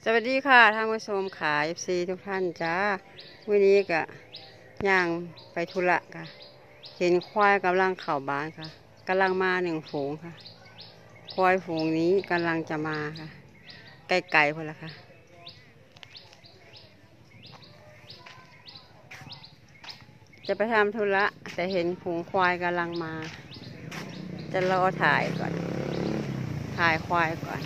สวัสดีค่ะท่านผู้ชมขาเอฟซีทุกท่านจ้าวันนี้ก็ย่างไปธุระค่ะเห็นควายกำลังเข้าบ้านค่ะกำลังมาหนึ่งฝูงค่ะควายฝูงนี้กำลังจะมาค่ะไกลๆพอละค่ะจะไปทำธุระแต่เห็นฝูงควายกำลังมาจะรอถ่ายก่อนถ่ายควายก่อน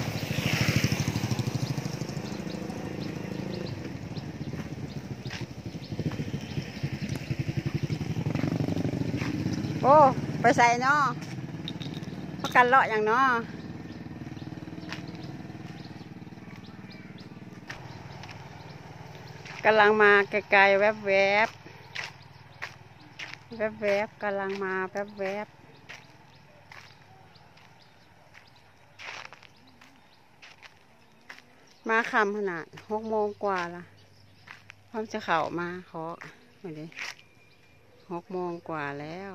โอ้ไปใส่เนาะพักกันเลาะอย่างเนาะกำลังมาไกลๆแวบๆแวบๆกำลังมาแวบๆมาค่ำขนาด6 โมงกว่าละพร้อมจะเข้ามาขอมาดิ6 โมงกว่าแล้ว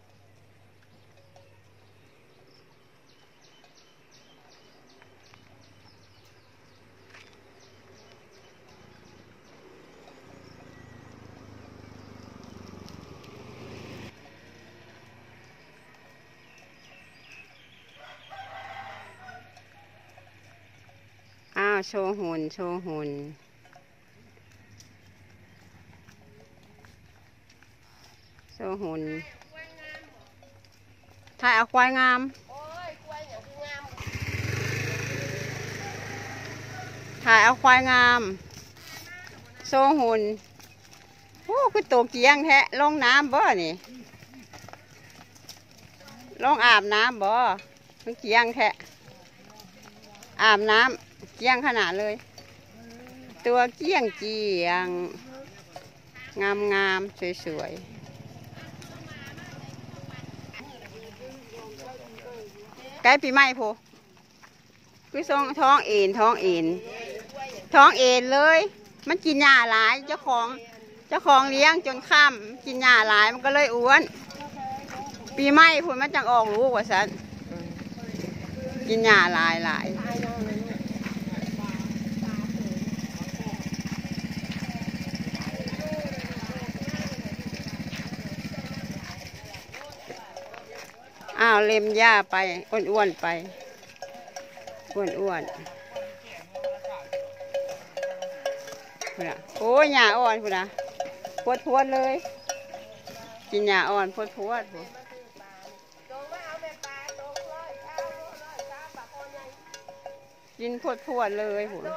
อ้าวโชว์หุ่นโชว์หุ่นโชว์หุ่นถ่ายเอาควายงามถ่ายเอาควายงามโชว์หุ่นโอ้คือตัวเกียงแท้ลงน้ำบ่นี่ลงอาบน้ำบ่มันเกียงแท้อาบน้ำเกียงขนาดเลยตัวเกียงเกียงงามสวยๆใกล้ปีใหม่พูคือทรงท้องเอ็นเลยมันกินหญ้าหลายเจ้าของเลี้ยงจนค่ำกินหญ้าหลายมันก็เลยอ้วนปีใหม่พูมันจังออกลูกว่าสันกินหญ้าหลายอ้าวเล็มหญ้าไปอ้วนๆไปอ้วนโอ้ยหญ้าอ่อนพุ่นนะพวดเลยกินหญ้าอ่อนพวดกินพวดเลยพุ่น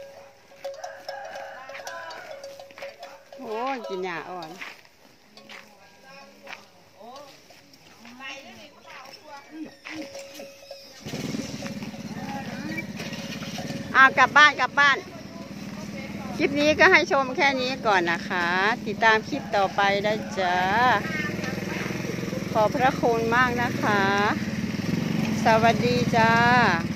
โอ้ยกินหญ้าอ่อนกลับบ้านคลิปนี้ก็ให้ชมแค่นี้ก่อนนะคะติดตามคลิปต่อไปได้จ้าขอบพระคุณมากนะคะสวัสดีจ้า